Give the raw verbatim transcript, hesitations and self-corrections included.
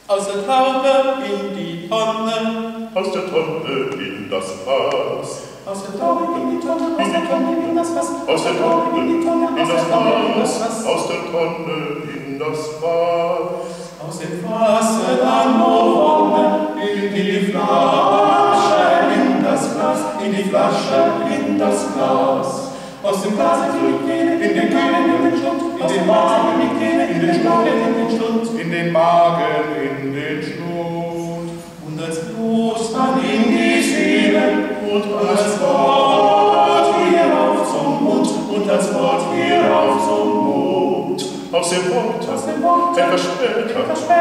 Aus der Taube in die Tonne, aus der Tonne in das Fass. Aus der Taube in die Tonne, aus der Tonne in das Fass. Aus der Tonne in die Tonne, in das Fass. Aus der Tonne in das Fass. Aus dem Fasse dann Wonne, in die Flasche, in das Glas, in die Flasche, in das Glas. Aus dem Glas in die Kehle, in den Kehlen, in den Schlund, in den Magen, in die Kehle, in den Schlund, in den Schlund, in den Magen, in den Schlund. Und als Blut dann in die Seele, und als Wort hierauf zum Mund, und als Wort hierauf zum Mund. Aus dem Wort, aus dem Wort, etwas später,